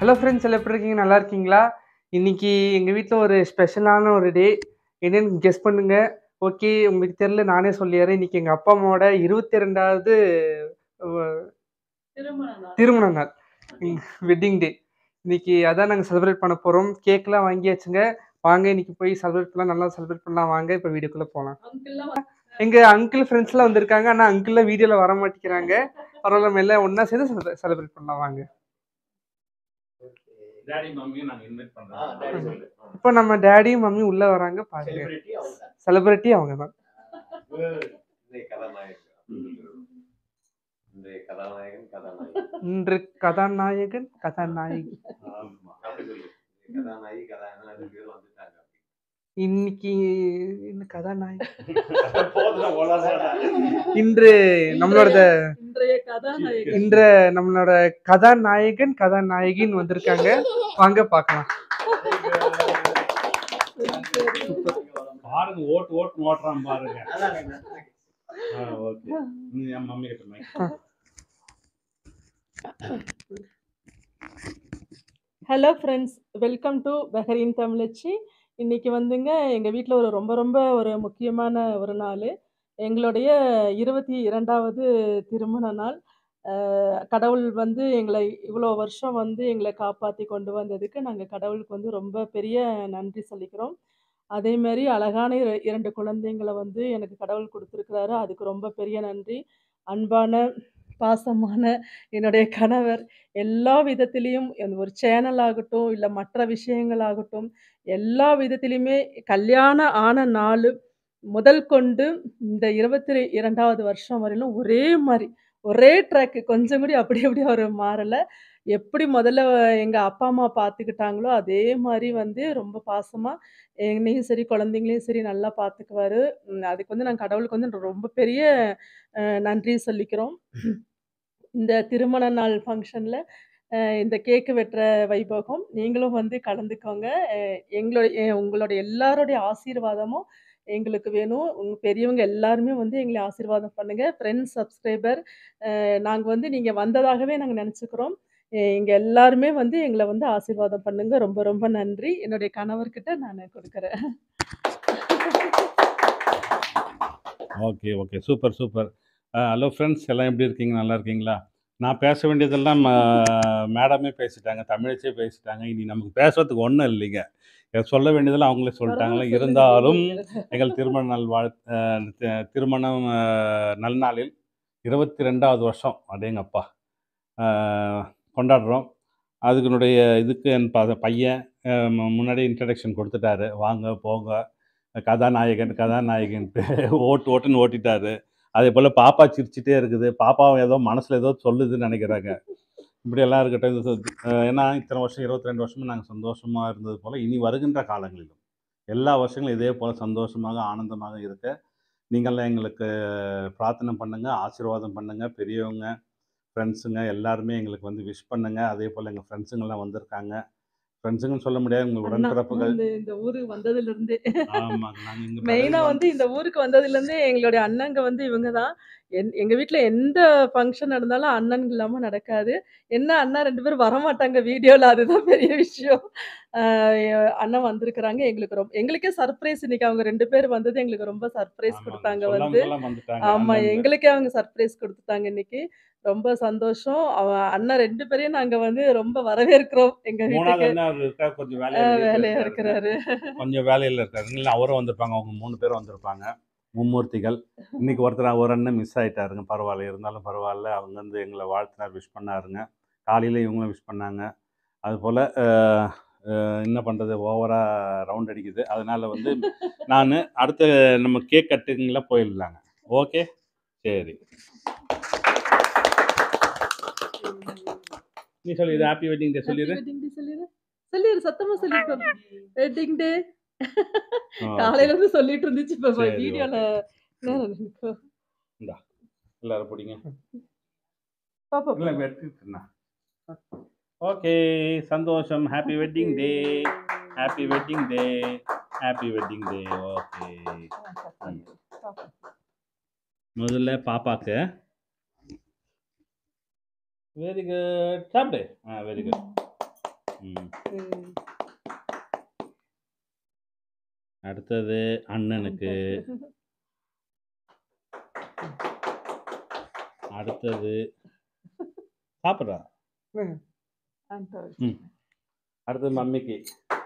Hello friends, எல்லாம் எப்படி இருக்கீங்க? நல்லா இருக்கீங்களா? இன்னைக்கு எங்கள் வீட்டில் ஒரு ஸ்பெஷலான ஒரு டே. என்னன்னு கெஸ் பண்ணுங்க. ஓகே, உங்களுக்கு தெரியல, நானே சொல்லிடுறேன். இன்னைக்கு எங்கள் அப்பா அம்மாவோட 22வது திருமண நாள், வெட்டிங் டே. இன்னைக்கு அதான் நாங்கள் செலிப்ரேட் பண்ண போகிறோம். கேக்லாம் வாங்கியாச்சுங்க. வாங்க இன்னைக்கு போய் செலிப்ரேட் பண்ணலாம், நல்லா செலிப்ரேட் பண்ணலாம். வாங்க இப்போ வீடியோக்குள்ளே போகலாம். எங்கள் அங்கிள் ஃப்ரெண்ட்ஸ்லாம் வந்திருக்காங்க. ஆனால் அங்கிள்லாம் வீடியோவில் வர மாட்டேங்கிறாங்க. பரவாயில்ல, நம்ம எல்லாம் ஒன்றா சேர்ந்து செலிப்ரேட் பண்ணலாம். வாங்க. டாடி மம்மியை நாங்க இன்வைட் பண்றோம். இப்போ நம்ம டேடியும் மம்மியும் உள்ள வராங்க, பாருங்க. செலிபிரிட்டி அவங்க தான். இன்று கதாநாயகன் கதாநாயகி. இன்னைக்கு கதாநாயகன் இன்று நம்மளோட கதாநாயகன் கதாநாயகின்னு வந்திருக்காங்க. வாங்க பார்க்கலாம். பாருங்க, ஓட்டுறான் பாருங்க. ஓகே, என் மம்மி கிட்ட. Hello friends, welcome to Bahrain தமிழச்சி. இன்றைக்கி வந்துங்க எங்கள் வீட்டில் ரொம்ப ஒரு முக்கியமான ஒரு நாள். எங்களுடைய 22வது திருமண நாள். கடவுள் வந்து எங்களை இவ்வளோ வருஷம் வந்து எங்களை காப்பாற்றி கொண்டு வந்ததுக்கு நாங்கள் கடவுளுக்கு வந்து ரொம்ப பெரிய நன்றி சொல்லிக்கிறோம். அதேமாரி அழகான 2 குழந்தைங்களை வந்து எனக்கு கடவுள் கொடுத்துருக்குறாரு. அதுக்கு ரொம்ப பெரிய நன்றி. அன்பான பாசமான என்னுடைய கணவர் எல்லா விதத்திலையும் ஒரு சேனல் ஆகட்டும், இல்லை மற்ற விஷயங்களாகட்டும், எல்லா விதத்திலையுமே கல்யாணம் ஆன நாள் முதல் கொண்டு இந்த 22வது வருஷம் வரையிலும் ஒரே ட்ராக்கு, கொஞ்சம் கூட அப்படி அவர் மாறலை. எப்படி முதல்ல எங்கள் அப்பா அம்மா பார்த்துக்கிட்டாங்களோ அதே மாதிரி வந்து ரொம்ப பாசமாக என்னையும் சரி குழந்தைங்களையும் சரி நல்லா பார்த்துக்குவாரு. அதுக்கு வந்து நாங்கள் கடவுளுக்கு வந்து ரொம்ப பெரிய நன்றி சொல்லிக்கிறோம். இந்த திருமண நாள் ஃபங்க்ஷனில் இந்த கேக்கு வெட்டுற வைபோகம் நீங்களும் வந்து கலந்துக்கோங்க. உங்களுடைய எல்லாருடைய ஆசீர்வாதமும் எங்களுக்கு வேணும். பெரியவங்க எல்லாருமே வந்து எங்களை ஆசீர்வாதம் பண்ணுங்கள். ஃப்ரெண்ட்ஸ், சப்ஸ்கிரைபர், நாங்கள் வந்து நீங்கள் வந்ததாகவே நாங்கள் நினச்சிக்கிறோம். எங்கள் எல்லாருமே வந்து எங்களை வந்து ஆசீர்வாதம் பண்ணுங்க. ரொம்ப நன்றி. என்னுடைய கணவர்கிட்ட நான் கொடுக்குறேன். Okay, super. ஹலோ ஃப்ரெண்ட்ஸ், எல்லாம் எப்படி இருக்கீங்க? நல்லா இருக்கீங்களா? நான் பேச வேண்டியதெல்லாம் மேடமே பேசிட்டாங்க, தமிழச்சே பேசிட்டாங்க. இனி நமக்கு பேசுறதுக்கு ஒன்றும் இல்லைங்க. சொல்ல வேண்டியதெல்லாம் அவங்களே சொல்லிட்டாங்களே. இருந்தாலும் எங்கள் திருமணம் நல்நாளில் 22வது வருஷம் அடேங்கப்பா கொண்டாடுறோம். அதுக்குனுடைய இதுக்கு என் பையன் முன்னாடி இன்ட்ரடக்ஷன் கொடுத்துட்டாரு. வாங்க போங்க, கதாநாயகன்ட்டு ஓட்டுன்னு ஓட்டிட்டாரு. அதே போல் பாப்பா சிரிச்சிட்டே இருக்குது. பாப்பாவும் ஏதோ மனசில் ஏதோ சொல்லுதுன்னு நினைக்கிறாங்க. இப்படியெல்லாம் இருக்கட்டும். ஏன்னா இத்தனை வருஷம் 22 வருஷமும் நாங்கள் சந்தோஷமாக இருந்தது போல் இனி வருகின்ற காலங்களிலும் எல்லா வருஷங்களும் இதே போல் சந்தோஷமாக ஆனந்தமாக இருக்க நீங்கள்லாம் எங்களுக்கு பிரார்த்தனை பண்ணுங்கள், ஆசீர்வாதம் பண்ணுங்கள். பெரியவங்க, ஃப்ரெண்ட்ஸுங்க எல்லாருமே எங்களுக்கு வந்து விஷ் பண்ணுங்கள். அதே போல் எங்கள் ஃப்ரெண்ட்ஸுங்கெல்லாம் வந்திருக்காங்க. ஃப்ரெண்ட்ஸுன்னு சொல்ல முடியாது, உங்கள் உடன்பிறப்புகள். இந்த ஊருக்கு வந்ததுலேருந்தே ஆமாங்க, நாங்கள் இங்கே மெயினாக வந்து இந்த ஊருக்கு வந்ததுலேருந்தே எங்களுடைய அண்ணங்க வந்து இவங்க தான். எங்கள் வீட்டில் எந்த ஃபங்க்ஷன் நடந்தாலும் அண்ணன் இல்லாமல் நடக்காது. என்ன அண்ணா 2 பேரும் வரமாட்டாங்க வீடியோவில், அதுதான் பெரிய விஷயம். அண்ணன் வந்திருக்கிறாங்க. எங்களுக்கே சர்ப்ரைஸ். இன்னைக்கு அவங்க 2 பேர் வந்தது எங்களுக்கு ரொம்ப சர்ப்ரைஸ் கொடுத்தாங்க வந்து. ஆமாம், எங்களுக்கே அவங்க சர்ப்ரைஸ் கொடுத்துட்டாங்க இன்னைக்கு. ரொம்ப சந்தோஷம். அண்ணன் 2 பேரையும் நாங்கள் வந்து ரொம்ப வரவேற்கிறோம் எங்கள் வீட்டுக்கு. கொஞ்சம் வேலையாக இருக்கிறாரு. கொஞ்சம் வேலையில் இருக்காரு. இல்லை, அவரும் வந்திருப்பாங்க. அவங்க 3 பேரும் வந்திருப்பாங்க, மும்மூர்த்திகள். இன்னைக்கு ஒரு அண்ணன் மிஸ் ஆகிட்டாருங்க. பரவாயில்ல, இருந்தாலும் பரவாயில்ல. அவங்க வந்து எங்களை வாழ்த்தினார், விஷ் பண்ணாருங்க. காலையில் இவங்களும் விஷ் பண்ணாங்க. அதுபோல் என்ன பண்ணுறது, ஓவராக ரவுண்ட் அடிக்குது. அதனால் வந்து நான் அடுத்த நம்ம கேக் கட்டுங்களாம் போயிடலாங்க. ஓகே, சரி. நீ சொல்லிடு, ஹாப்பி வெட்டிங் டே சொல்லிடு. சொல்லிடு, சத்தமா சொல்லிடு. வெட்டிங் டே காலையில இருந்து சொல்லிட்டு இருந்துச்சு. இப்ப வீடியோல எல்லாரும் பிடிங்க. பாப்பா வெட்டிட்டுனா. ஓகே, சந்தோஷம். Happy wedding day, happy wedding day, happy wedding day. Okay, முதல்ல பாப்பாக்கு வெரி குட். சாப்பிடு. Very good. ம். ம். அடுத்தது அண்ணனுக்கு. அடுத்தது சாப்பிட்றா. ம். ம். அடுத்தது மம்மிக்கு.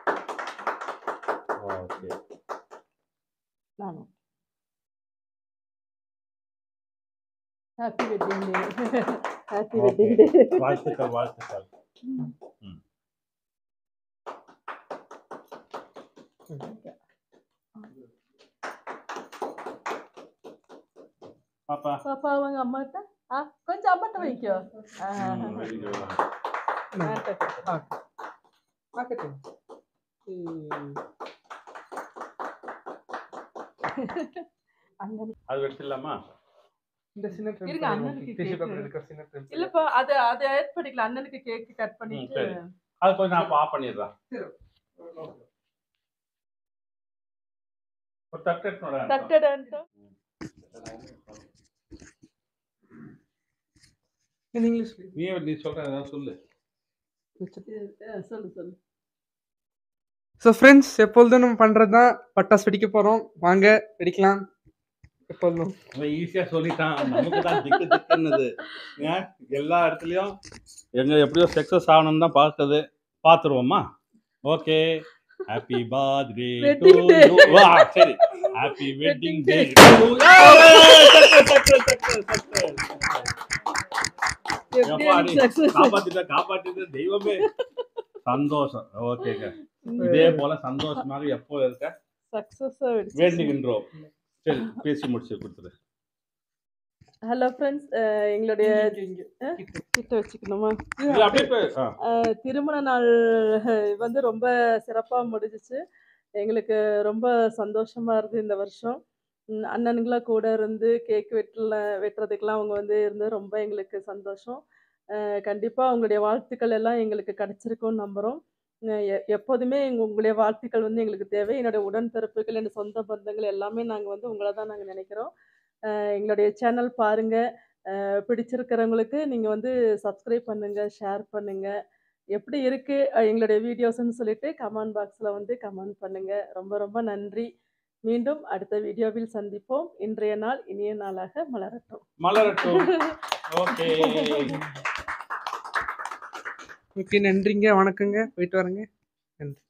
ஓகே. நானும். Happy wedding day. Happy okay. Wedding day. வாழ்த்துக்கள், வாழ்த்துக்கள். ம். பாப்பா. பாப்பா அவங்க அம்மாட்ட கொஞ்சம் அம்மாட்ட வைக்கோ. Very good. பார்க்கட்டும். ம். அது வச்சிடலாமா? இந்த சின்ன trim இருங்க, பண்ணி அண்ணனுக்கு tissue cake. paper எடுக்க சின்ன trim பண்ணி. இல்லப்பா அது அது ஆட் பண்ணிக்கலாம். அண்ணனுக்கு கேக் கட் ம், பண்ணிட்டு சரி. அது கொஞ்சம் நான் ஆஃப் பண்ணிடுறேன். சரி. ஒரு தட்டு எடுத்துன்னு வரேன். தட்டடன்ட்டு In English. நீ சொல்ற ஏதாவது சொல்லு. சொல்லு சொல்லு. ஸோ ஃப்ரெண்ட்ஸ், எப்பொழுதும் நம்ம பண்ணுறது தான் பட்டாசு வெடிக்க போகிறோம். வாங்க வெடிக்கலாம். எப்பொழுதும் அவன் ஈஸியா சொல்லிட்டான். நமக்கு தான் திக்கு திக்குன்னுது. ஏன் எல்லா இடத்துலயும் எங்க எப்படியோ சக்சஸ் ஆகணும்னு தான் பார்க்குது. பார்த்துருவோமா? Okay. Happy birthday to Wedding day. You. வா சரி. Happy wedding day day. டு காப்பாத்திட்ட தெய்வமே. சந்தோஷம். ஓகேங்க. இதே போல சந்தோஷமாக எப்போ இருக்க சக்சஸா வேண்டுகின்றோம். சரி, பேசி முடிச்சு கொடுத்துரு. ஹலோ ஃப்ரெண்ட்ஸ், எங்களுடைய இங்க கிட்ட வச்சுக்கணுமா? இது அப்படியே திருமண நாள் வந்து ரொம்ப சிறப்பா முடிஞ்சிச்சு. எங்களுக்கு ரொம்ப சந்தோஷமா இருந்தது இந்த வருஷம். அண்ணனுங்களா கூட இருந்து கேக் வெட்டுறதுக்கெல்லாம் அவங்க வந்து இருந்து ரொம்ப எங்களுக்கு சந்தோஷம். கண்டிப்பா உங்களுடைய வாழ்த்துக்கள் எல்லாம் எங்களுக்கு கிடைச்சிருக்கும்னு நம்புறோம். எப்போதுமே உங்களுடைய வாழ்த்துக்கள் வந்து எங்களுக்கு தேவை. என்னுடைய உடன்பிறப்புகள், என்னுடைய சொந்த பந்தங்கள் எல்லாமே நாங்க வந்து உங்கள தான் நாங்க நினைக்கிறோம். எங்களுடைய சேனல் பாருங்க. பிடிச்சிருக்கிறவங்களுக்கு நீங்க வந்து சப்ஸ்கிரைப் பண்ணுங்க, ஷேர் பண்ணுங்க. எப்படி இருக்கு எங்களுடைய வீடியோஸ்ன்னு சொல்லிட்டு கமெண்ட் பாக்ஸ்ல வந்து கமெண்ட் பண்ணுங்க. ரொம்ப ரொம்ப நன்றி. மீண்டும் அடுத்த வீடியோவில் சந்திப்போம். இன்றைய நாள் இனிய நாளாக மலரட்டும். ஓகே. ஓகே, நன்றிங்க. வணக்கங்க. போயிட்டு வரேங்க. நன்றி.